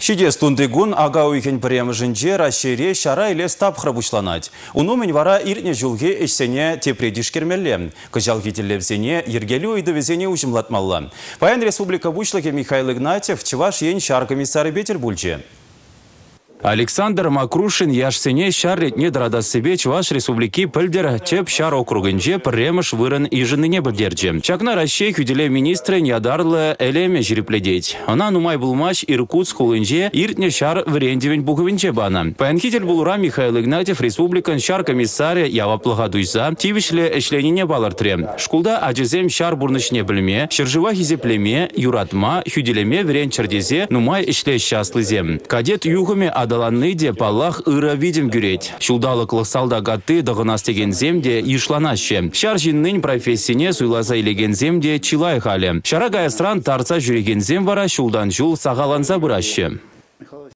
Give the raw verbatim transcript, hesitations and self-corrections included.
Шидес тундыгун ага уйген премжинже расшире шара иле стапхра бушланать. Унумен вара ирне жулге эшсене тепредиш кермелле. Кыжал гителевзене ергелі ойды везене ужимлатмалла. Паян Республика бушлыге Михаил Игнатьев чеваш ен шар комиссары Бетельбульже. Александр Макрушин яшсене шарретне драда себе Чуваш Республики пыльдер чеп шар округынже премыш вырын ижыныне білдерже. Чакна расшей хүделе министры ядарлы элеме жирипледеть. Она нумай булмаш Иркутск хулынже иртне шар врендевень буговинче бана. Паянхитель булура Михаил Игнатьев Республикан шар комиссаре яваплыға дуйса тивишле эшленине балартре. Шкулда ажизем шар бурнышне білме, шыржыва хизеплеме, юратма, хүделеме врен чардезе нумай эшле счастлызем. Кадет югыме Даланны де палах ыра видим гюреть. Шулдалыклық салда гатты дағынас деген земде ишланаще. Шар жиннын профессине суйлаза илеген земде чилай халі. Шара гаясран тарца жүреген зем вара шулдан жул сағаланса бұраще.